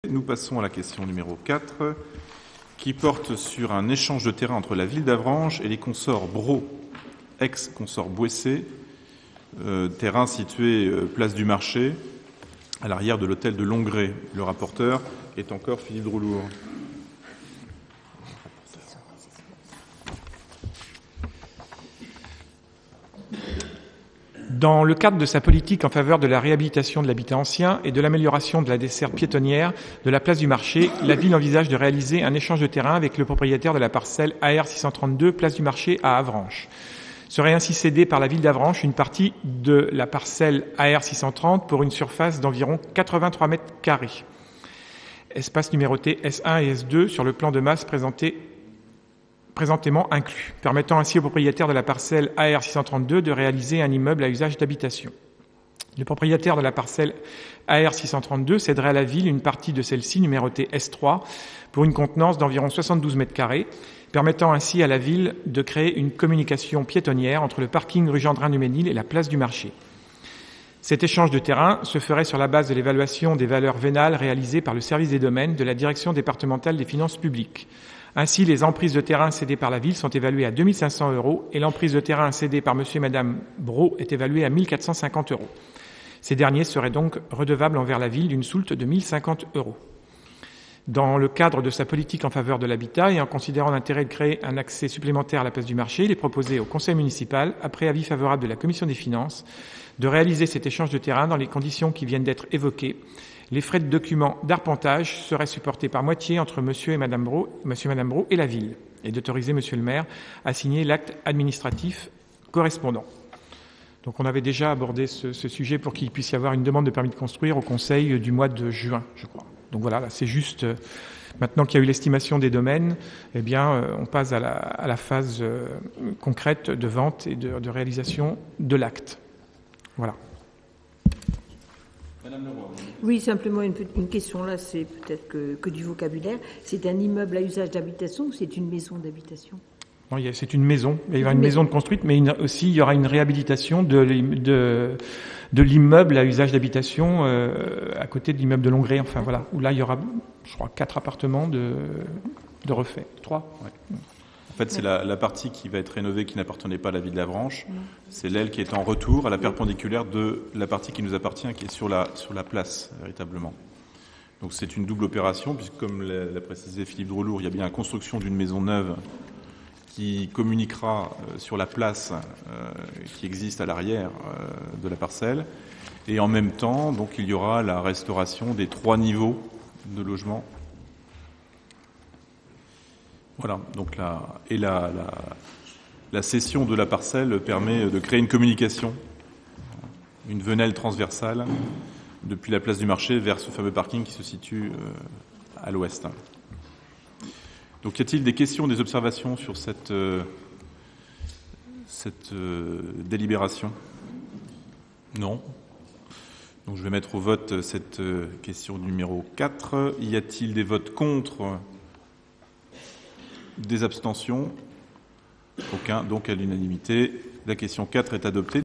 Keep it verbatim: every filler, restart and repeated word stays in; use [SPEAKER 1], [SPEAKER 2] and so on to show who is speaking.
[SPEAKER 1] Nous passons à la question numéro quatre, qui porte sur un échange de terrain entre la ville d'Avranches et les consorts Brault, ex-consort Boissé, euh, terrain situé euh, place du Marché, à l'arrière de l'hôtel de Longré. Le rapporteur est encore Philippe Droulour.
[SPEAKER 2] Dans le cadre de sa politique en faveur de la réhabilitation de l'habitat ancien et de l'amélioration de la desserte piétonnière de la place du Marché, la ville envisage de réaliser un échange de terrain avec le propriétaire de la parcelle A R six cent trente-deux, place du Marché à Avranches. Serait ainsi cédée par la ville d'Avranches une partie de la parcelle A R six cent trente pour une surface d'environ quatre-vingt-trois mètres carrés. Espace numéroté S un et S deux sur le plan de masse présenté présentément inclus, permettant ainsi au propriétaire de la parcelle A R six cent trente-deux de réaliser un immeuble à usage d'habitation. Le propriétaire de la parcelle A R six cent trente-deux céderait à la ville une partie de celle-ci, numérotée S trois, pour une contenance d'environ soixante-douze mètres carrés, permettant ainsi à la ville de créer une communication piétonnière entre le parking rue Gendrin-du-Mesnil et la place du Marché. Cet échange de terrain se ferait sur la base de l'évaluation des valeurs vénales réalisée par le service des domaines de la Direction départementale des finances publiques. Ainsi, les emprises de terrain cédées par la ville sont évaluées à deux mille cinq cents euros et l'emprise de terrain cédée par monsieur et madame Brault est évaluée à mille quatre cent cinquante euros. Ces derniers seraient donc redevables envers la ville d'une soulte de mille cinquante euros. Dans le cadre de sa politique en faveur de l'habitat et en considérant l'intérêt de créer un accès supplémentaire à la place du Marché, il est proposé au conseil municipal, après avis favorable de la commission des finances, de réaliser cet échange de terrain dans les conditions qui viennent d'être évoquées. Les frais de documents d'arpentage seraient supportés par moitié entre monsieur et madame Brault, monsieur et madame Brault et la ville, et d'autoriser monsieur le maire à signer l'acte administratif correspondant. Donc on avait déjà abordé ce, ce sujet pour qu'il puisse y avoir une demande de permis de construire au conseil du mois de juin, je crois. Donc voilà, là, c'est juste, euh, maintenant qu'il y a eu l'estimation des domaines, eh bien, euh, on passe à la, à la phase euh, concrète de vente et de, de réalisation de l'acte. Voilà.
[SPEAKER 1] Madame Leroy.
[SPEAKER 3] Oui, simplement une, une question là, c'est peut-être que, que du vocabulaire. C'est un immeuble à usage d'habitation ou c'est une maison d'habitation?
[SPEAKER 2] Non, il y a, c'est une maison. Il y aura une maison de construite, mais une, aussi il y aura une réhabilitation de, de, de l'immeuble à usage d'habitation euh, à côté de l'immeuble de Longré. Enfin voilà, où là il y aura, je crois, quatre appartements de, de refait. Trois.
[SPEAKER 1] Ouais. En fait, c'est la, la partie qui va être rénovée qui n'appartenait pas à la ville d'Avranches. C'est l'aile qui est en retour à la perpendiculaire de la partie qui nous appartient, qui est sur la, sur la place, véritablement. Donc c'est une double opération, puisque comme l'a, l'a précisé Philippe Droulour, il y a bien la construction d'une maison neuve qui communiquera euh, sur la place euh, qui existe à l'arrière euh, de la parcelle. Et en même temps, donc, il y aura la restauration des trois niveaux de logement. Voilà, donc la, et la, la, la cession de la parcelle permet de créer une communication, une venelle transversale depuis la place du Marché vers ce fameux parking qui se situe euh, à l'ouest. Donc y a-t-il des questions, des observations sur cette, euh, cette euh, délibération? Non. Donc je vais mettre au vote cette euh, question numéro quatre. Y a-t-il des votes contre? Des abstentions? Aucun. Donc à l'unanimité, la question quatre est adoptée.